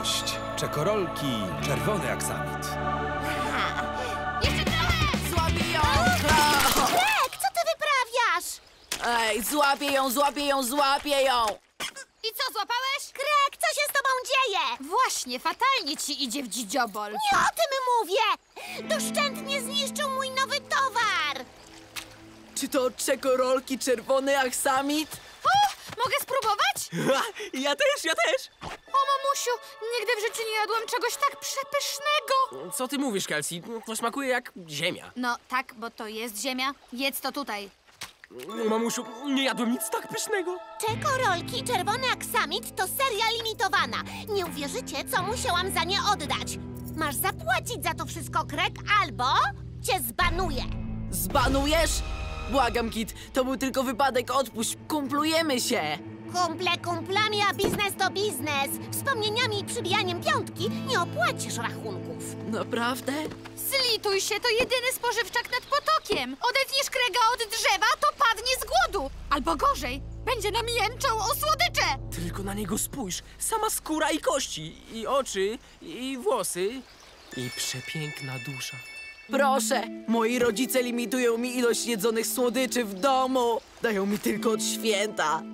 gość. Czekorolki, czerwony aksamit. Jeszcze trochę! Złapię ją! Greg, co ty wyprawiasz? Ej, złapię ją! I co, złapałeś? Greg, co się z tobą dzieje? Właśnie, fatalnie ci idzie w dzidziobol. Nie o tym mówię! Doszczętnie zniszczył mój nowy towar! Czy to czekorolki, czerwony aksamit? Mogę spróbować? Ja też! O, mamusiu, nigdy w życiu nie jadłam czegoś tak przepysznego. Co ty mówisz, Kelsey? To smakuje jak ziemia. No tak, bo to jest ziemia. Jedz to tutaj. Mamusiu, nie jadłem nic tak pysznego. Czekorolki Czerwony Aksamit to seria limitowana. Nie uwierzycie, co musiałam za nie oddać. Masz zapłacić za to wszystko, Greg, albo cię zbanuję. Zbanujesz? Błagam, Kit, to był tylko wypadek, odpuść, kumplujemy się. Kumple kumplami, a biznes to biznes. Wspomnieniami i przybijaniem piątki nie opłacisz rachunków. Naprawdę? Zlituj się, to jedyny spożywczak nad potokiem. Odetniesz Grega od drzewa, to padnie z głodu. Albo gorzej, będzie nam jęczał o słodycze. Tylko na niego spójrz. Sama skóra i kości, i oczy, i włosy, i przepiękna dusza. Proszę, moi rodzice limitują mi ilość jedzonych słodyczy w domu. Dają mi tylko od święta.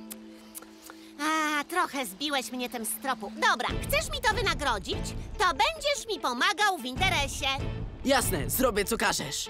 A, trochę zbiłeś mnie tym z tropu. Dobra, chcesz mi to wynagrodzić? To będziesz mi pomagał w interesie. Jasne, zrobię co każesz.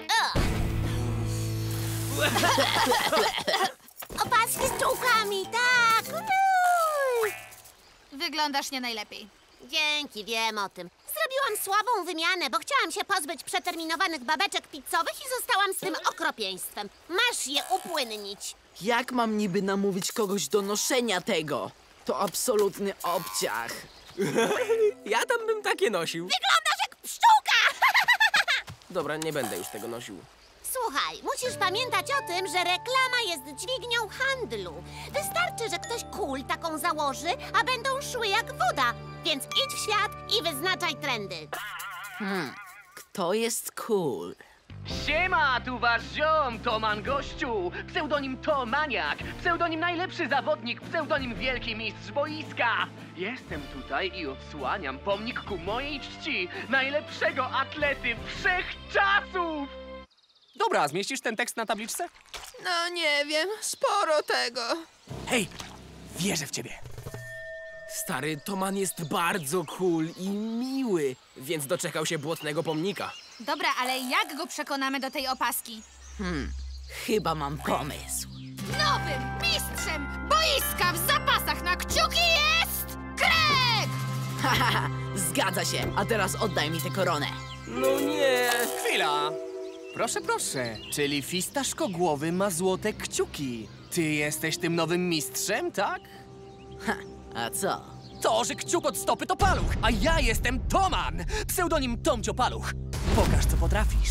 Opaski z czułkami, tak! Uuu. Wyglądasz nie najlepiej. Dzięki, wiem o tym. Zrobiłam słabą wymianę, bo chciałam się pozbyć przeterminowanych babeczek pizzowych i zostałam z tym okropieństwem. Masz je upłynnić. Jak mam niby namówić kogoś do noszenia tego? To absolutny obciach. Ja tam bym takie nosił. Wyglądasz jak pszczółka! Dobra, nie będę już tego nosił. Słuchaj, musisz pamiętać o tym, że reklama jest dźwignią handlu. Wystarczy, że ktoś kul taką założy, a będą szły jak woda. Więc idź w świat i wyznaczaj trendy. Kto jest cool? Siema, tu wasz ziom, Toman gościu, pseudonim Tomaniak, pseudonim najlepszy zawodnik, pseudonim wielki mistrz boiska. Jestem tutaj i odsłaniam pomnik ku mojej czci, najlepszego atlety wszechczasów! Dobra, zmieścisz ten tekst na tabliczce? No nie wiem, sporo tego. Hej, wierzę w ciebie. Stary, Toman jest bardzo cool i miły, więc doczekał się błotnego pomnika. Dobra, ale jak go przekonamy do tej opaski? Chyba mam pomysł. Nowym mistrzem boiska w zapasach na kciuki jest Greg! Hahaha, zgadza się. A teraz oddaj mi tę koronę. No nie! Chwila! Proszę, proszę. Czyli fistaszkogłowy ma złote kciuki. Ty jesteś tym nowym mistrzem, tak? A co? To, że kciuk od stopy to paluch, a ja jestem Toman, pseudonim Tomcio Paluch. Pokaż, co potrafisz.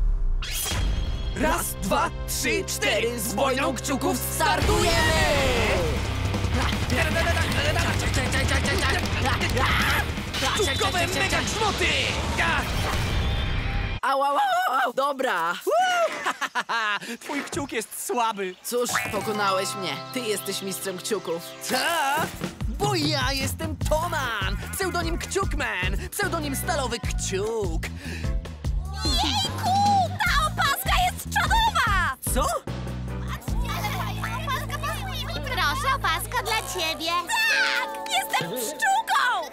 Raz, dwa, trzy, cztery, z wojną kciuków startujemy! Kciukowe mega grzmoty! Au, au, au, au. Dobra. Twój kciuk jest słaby. Cóż, pokonałeś mnie. Ty jesteś mistrzem kciuków. Tak, bo ja jestem Toman, pseudonim Kciukman, pseudonim Stalowy Kciuk. Jejku! Ta opaska jest czadowa! Co? Proszę, opaska dla ciebie. Tak! Jestem pszczółką!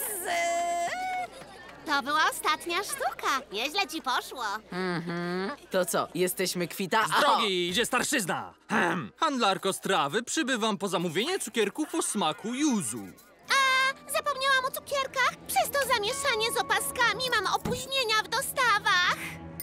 To była ostatnia sztuka. Nieźle ci poszło. To co, jesteśmy kwita? Z drogi idzie starszyzna! Handlarko strawy, przybywam po zamówienie cukierków o smaku yuzu. Zapomniałam o cukierkach. Przez to zamieszanie z opaskami mam opóźnienia w dostawach.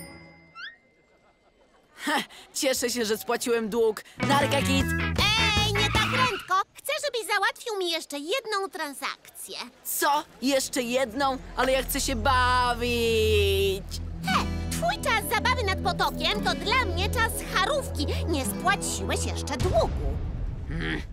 Cieszę się, że spłaciłem dług. Narka, Kit! Ej, nie tak prędko. Chcę, żebyś załatwił mi jeszcze jedną transakcję. Co? Jeszcze jedną? Ale ja chcę się bawić! Twój czas zabawy nad potokiem to dla mnie czas charówki. Nie spłaciłeś jeszcze długu.